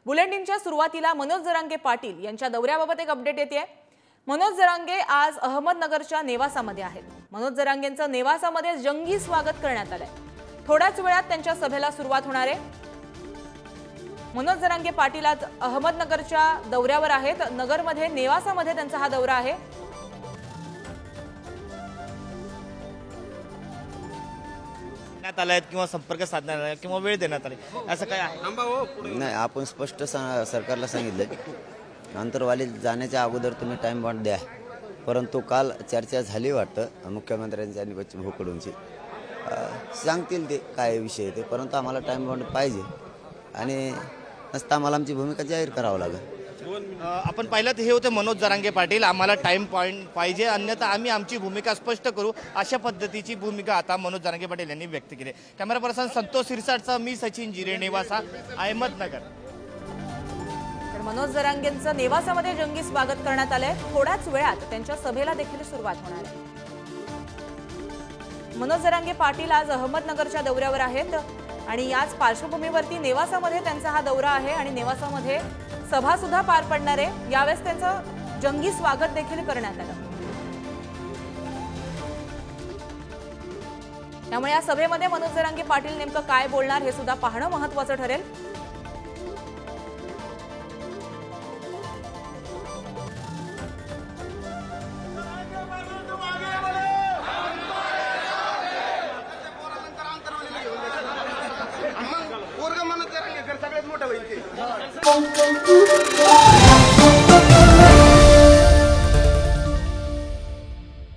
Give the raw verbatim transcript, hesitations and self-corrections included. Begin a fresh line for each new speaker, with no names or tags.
बुलेटिनच्या सुरुवातीला मनोज जरांगे पाटील यांच्या दौऱ्याबाबत एक अपडेट येते। मनोज जरांगे आज अहमदनगरच्या नेवासामध्ये आहेत। मनोज जरांगेंचं नेवासामध्ये जंगी स्वागत करण्यात आलंय। थोड्याच वेळात त्यांच्या सभेला सुरुवात होणार आहे। मनोज जरांगे पाटील आज अहमदनगरच्या दौऱ्यावर आहेत। नगरमध्ये नेवासामध्ये त्यांचा हा दौरा आहे।
आलाय किंवा संपर्क साधण्यात आलाय किंवा वेळ देण्यात आली असं काय आहे?
नाही, आपण स्पष्ट सरकारला सांगितलं अंतरवाली जाण्याच्या अगोदर तुम्ही टाइम बॉन्ड द्या, परंतु काल चर्चा झाली वाटतं मुख्यमंत्र्यांची आणि बच्चू भाऊकडूनची, सांगतील ते काय विषय ते, परंतु आम्हाला टाइम बॉन्ड पाहिजे आणि नसता आम्हाला आमची भूमिका जाहीर करावं लागेल।
आपण पाहिलं तर हे होते मनोज जरांगे पाटील, आम्हाला टाइम पॉइंट पाहिजे अन्यथा आम्ही आमची भूमिका स्पष्ट करू, अशा पद्धतीची भूमिका आता मनोज जरांगे पाटील यांनी व्यक्त केली। कॅमेरा पर्सन संतोष सिरसाटचा मी सचिन जिरे, नेवासा, अहमदनगर।
तर मनोज जरांगेंचं नेवासामध्ये जंगी स्वागत करण्यात आलंय। थोड्याच वेळात त्यांच्या सभेला देखील सुरुवात होणार आहे। मनोज जरांगे पाटील आज अहमदनगरच्या दौऱ्यावर आहेत आणि याच पार्श्वभूमीवरती नेवासामध्ये त्यांचा हा दौरा आहे आणि नेवासामध्ये सभा सुद्धा पार पडणार आहे। यावेळेस त्यांचं जंगी स्वागत देखील करण्यात आलं। त्यामुळे या सभेमध्ये मनोज जरांगे पाटील नेमकं काय बोलणार हे सुद्धा पाहणं महत्त्वाचं ठरेल।
सगळ्यात मोठं होईल ते